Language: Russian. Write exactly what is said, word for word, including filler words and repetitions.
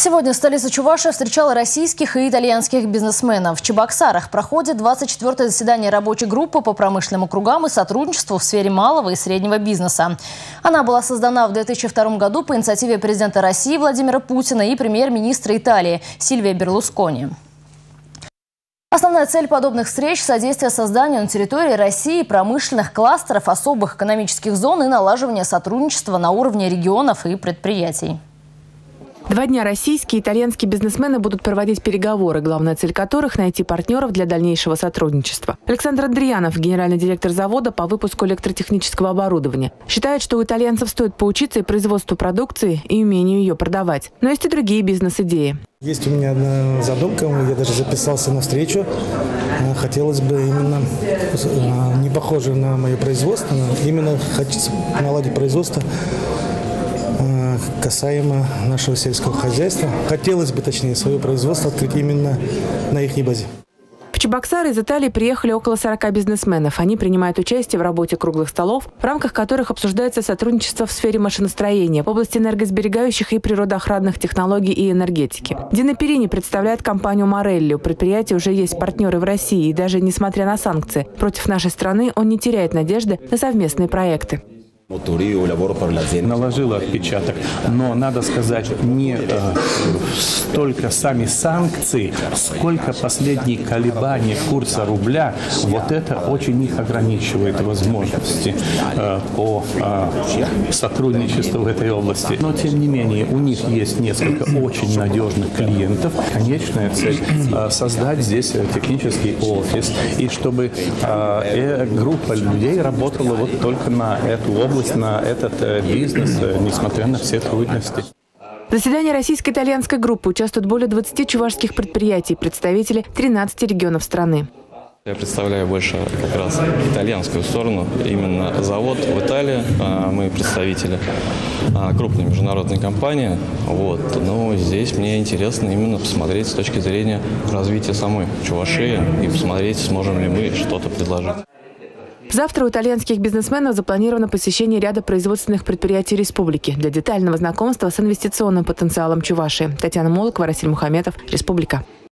Сегодня столица Чувашии встречала российских и итальянских бизнесменов. В Чебоксарах проходит двадцать четвёртое заседание рабочей группы по промышленным округам и сотрудничеству в сфере малого и среднего бизнеса. Она была создана в две тысячи втором году по инициативе президента России Владимира Путина и премьер-министра Италии Сильвио Берлускони. Основная цель подобных встреч – содействие созданию на территории России промышленных кластеров, особых экономических зон и налаживание сотрудничества на уровне регионов и предприятий. Два дня российские и итальянские бизнесмены будут проводить переговоры, главная цель которых – найти партнеров для дальнейшего сотрудничества. Александр Андриянов, генеральный директор завода по выпуску электротехнического оборудования, считает, что у итальянцев стоит поучиться и производству продукции, и умению ее продавать. Но есть и другие бизнес-идеи. Есть у меня одна задумка, я даже записался на встречу. Хотелось бы именно, не похоже на мое производство, именно хочется наладить производство касаемо нашего сельского хозяйства. Хотелось бы, точнее, свое производство открыть именно на их базе. В Чебоксары из Италии приехали около сорока бизнесменов. Они принимают участие в работе круглых столов, в рамках которых обсуждается сотрудничество в сфере машиностроения, в области энергосберегающих и природоохранных технологий и энергетики. Дина Перини представляет компанию «Морелли». У предприятия уже есть партнеры в России, и даже несмотря на санкции против нашей страны, он не теряет надежды на совместные проекты. Наложила отпечаток, но надо сказать, не э, столько сами санкции, сколько последние колебания курса рубля, вот это очень их ограничивает возможности э, по э, сотрудничеству в этой области. Но тем не менее, у них есть несколько очень надежных клиентов. Конечная цель э, создать здесь технический офис, и чтобы э, группа людей работала вот только на эту область, на этот бизнес, несмотря на все трудности. В заседании российско-итальянской группы участвуют более двадцати чувашских предприятий, представители тринадцати регионов страны. Я представляю больше как раз итальянскую сторону, именно завод в Италии, мы представители крупной международной компании. Вот. Но здесь мне интересно именно посмотреть с точки зрения развития самой Чувашии и посмотреть, сможем ли мы что-то предложить. Завтра у итальянских бизнесменов запланировано посещение ряда производственных предприятий республики для детального знакомства с инвестиционным потенциалом Чувашии. Татьяна Молокова, Расиль Мухаметов, Республика.